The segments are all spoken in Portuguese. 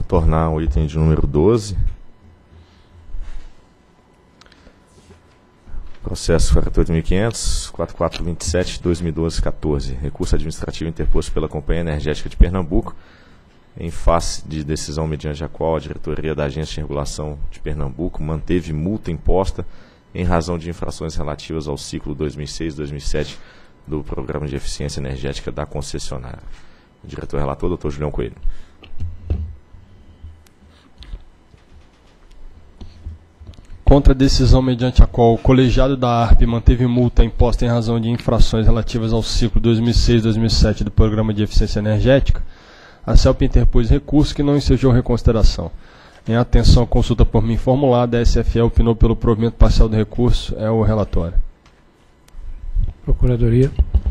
retornar ao item de número 12. Processo 48.500, 4427, 2012-14. Recurso administrativo interposto pela Companhia Energética de Pernambuco, em face de decisão mediante a qual a diretoria da Agência de Regulação de Pernambuco manteve multa imposta em razão de infrações relativas ao ciclo 2006-2007 do Programa de Eficiência Energética da concessionária. O diretor relator, Dr. Julião Coelho. Contra a decisão mediante a qual o colegiado da ARP manteve multa imposta em razão de infrações relativas ao ciclo 2006-2007 do Programa de Eficiência Energética, a CELP interpôs recurso que não ensejou reconsideração. Em atenção à consulta por mim formulada, a SFE opinou pelo provimento parcial do recurso. É o relatório. Procuradoria.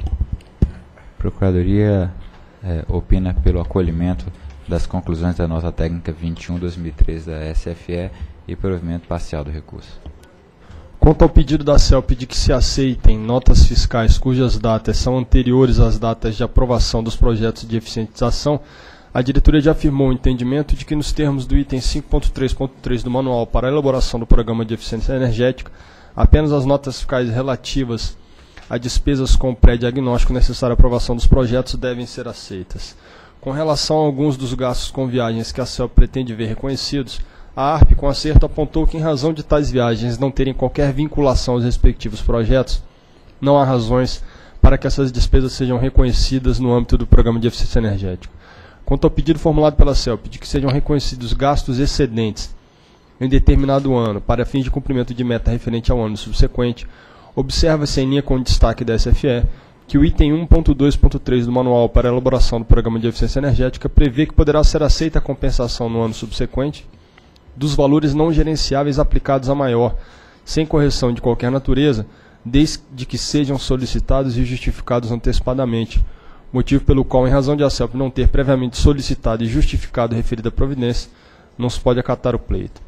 Procuradoria opina pelo acolhimento das conclusões da nota técnica 21/2013 da SFE e provimento parcial do recurso. Quanto ao pedido da CELP de que se aceitem notas fiscais cujas datas são anteriores às datas de aprovação dos projetos de eficientização, a diretoria já afirmou o entendimento de que, nos termos do item 5.3.3 do Manual para a elaboração do Programa de Eficiência Energética, apenas as notas fiscais relativas a despesas com pré-diagnóstico necessário à aprovação dos projetos devem ser aceitas. Com relação a alguns dos gastos com viagens que a CELP pretende ver reconhecidos, a ARP, com acerto, apontou que, em razão de tais viagens não terem qualquer vinculação aos respectivos projetos, não há razões para que essas despesas sejam reconhecidas no âmbito do Programa de Eficiência Energética. Quanto ao pedido formulado pela CELP de que sejam reconhecidos gastos excedentes em determinado ano para fins de cumprimento de meta referente ao ano subsequente, observa-se em linha com o destaque da SFE que o item 1.2.3 do Manual para a elaboração do Programa de Eficiência Energética prevê que poderá ser aceita a compensação no ano subsequente dos valores não gerenciáveis aplicados a maior, sem correção de qualquer natureza, desde que sejam solicitados e justificados antecipadamente, motivo pelo qual, em razão de a CELP não ter previamente solicitado e justificado a referida providência, não se pode acatar o pleito.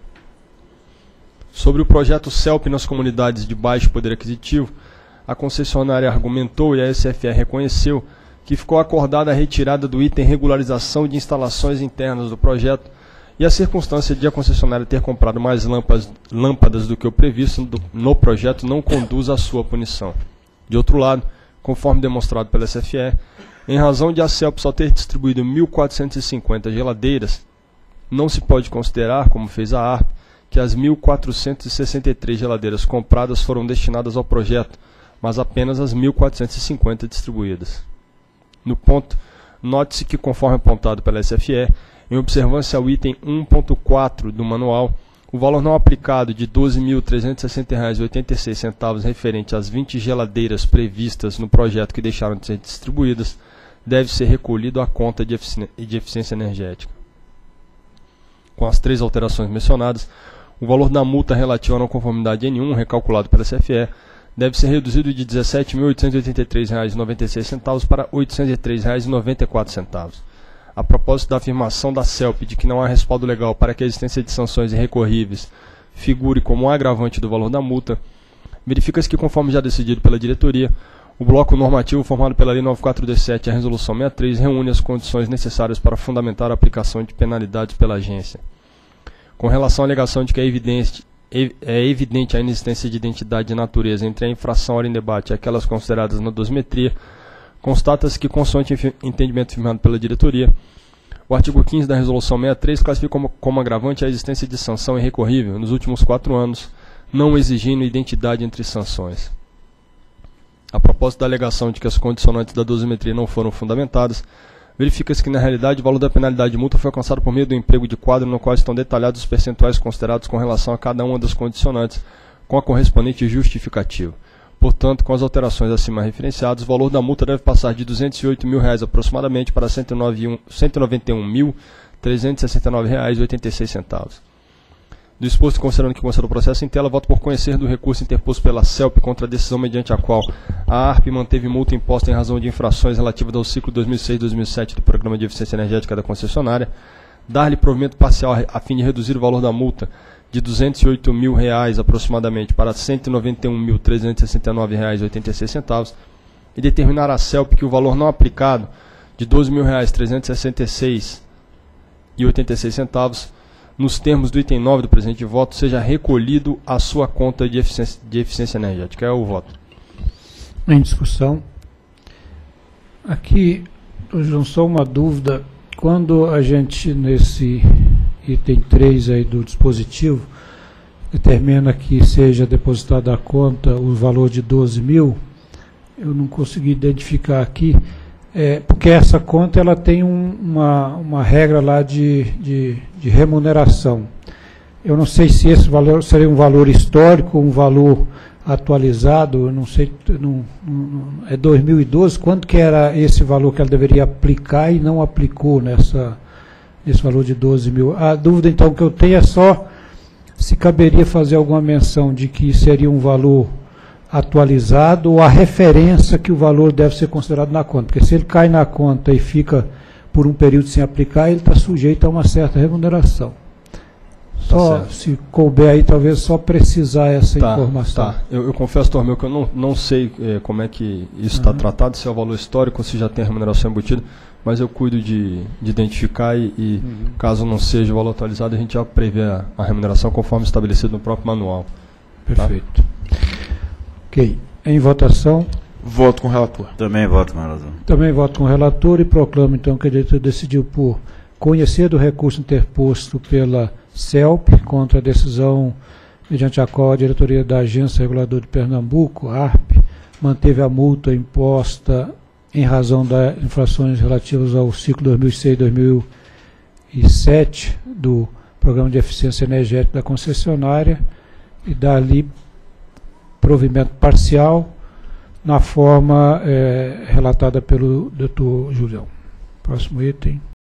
Sobre o projeto CELP nas comunidades de baixo poder aquisitivo, a concessionária argumentou e a SFE reconheceu que ficou acordada a retirada do item regularização de instalações internas do projeto e a circunstância de a concessionária ter comprado mais lâmpadas do que o previsto no projeto não conduz à sua punição. De outro lado, conforme demonstrado pela SFE, em razão de a CELP só ter distribuído 1.450 geladeiras, não se pode considerar, como fez a ARP, que as 1.463 geladeiras compradas foram destinadas ao projeto, mas apenas as 1.450 distribuídas. No ponto, note-se que, conforme apontado pela SFE, em observância ao item 1.4 do manual, o valor não aplicado de R$ 12.360,86 referente às 20 geladeiras previstas no projeto que deixaram de ser distribuídas deve ser recolhido à conta de eficiência energética. Com as três alterações mencionadas, o valor da multa relativa à não conformidade N1, recalculado pela CFE, deve ser reduzido de R$ 17.883,96 para R$ 803,94. A propósito da afirmação da CELP de que não há respaldo legal para que a existência de sanções irrecorríveis figure como um agravante do valor da multa, verifica-se que, conforme já decidido pela diretoria, o bloco normativo formado pela Lei 94/17 e a Resolução 63 reúne as condições necessárias para fundamentar a aplicação de penalidades pela agência. Com relação à alegação de que é evidente a inexistência de identidade de natureza entre a infração ora em debate e aquelas consideradas na dosimetria, constata-se que, consoante entendimento firmado pela diretoria, o artigo 15 da Resolução 63 classifica como agravante a existência de sanção irrecorrível nos últimos 4 anos, não exigindo identidade entre sanções. A propósito da alegação de que as condicionantes da dosimetria não foram fundamentadas, verifica-se que, na realidade, o valor da penalidade de multa foi alcançado por meio do emprego de quadro no qual estão detalhados os percentuais considerados com relação a cada uma das condicionantes, com a correspondente justificativa. Portanto, com as alterações acima referenciadas, o valor da multa deve passar de R$ 208 mil aproximadamente para R$ 191.369,86. Do exposto, considerando que consta do processo em tela, voto por conhecer do recurso interposto pela CELP contra a decisão mediante a qual a ARP manteve multa imposta em razão de infrações relativas ao ciclo 2006-2007 do Programa de Eficiência Energética da concessionária, dar-lhe provimento parcial a fim de reduzir o valor da multa de R$ 208 mil aproximadamente para R$ 191.369,86 e determinar à CELP que o valor não aplicado de R$ 12.366 R$1,86, nos termos do item 9 do presente voto, seja recolhido à sua conta de eficiência energética. É o voto. Em discussão. Aqui, João, só uma dúvida. Quando a gente, nesse item 3 aí do dispositivo, determina que seja depositada à conta o valor de 12 mil, eu não consegui identificar aqui, porque essa conta ela tem uma regra lá de remuneração. Eu não sei se esse valor seria um valor histórico ou um valor atualizado, eu não sei, é 2012, quanto que era esse valor que ela deveria aplicar e não aplicou nesse valor de 12 mil. A dúvida então que eu tenho é só se caberia fazer alguma menção de que seria um valor atualizado ou a referência que o valor deve ser considerado na conta, porque se ele cai na conta e fica por um período sem aplicar, ele está sujeito a uma certa remuneração. Só, se couber aí, talvez só precisar essa informação. Tá. Eu confesso, Tormeu, que eu não sei como é que isso está tratado, se é o valor histórico ou se já tem a remuneração embutida, mas eu cuido de identificar e caso não seja o valor atualizado, a gente já prevê a remuneração conforme estabelecido no próprio manual. Perfeito. Tá? Ok. Em votação. Voto com o relator. Também voto com o relator. Também voto com o relator e proclamo, então, que a diretoria decidiu por conhecer do recurso interposto pela CELP contra a decisão mediante a qual a diretoria da Agência Reguladora de Pernambuco, ARP, manteve a multa imposta em razão das infrações relativas ao ciclo 2006-2007 do Programa de Eficiência Energética da concessionária e dali provimento parcial na forma relatada pelo Dr. Julião. Próximo item.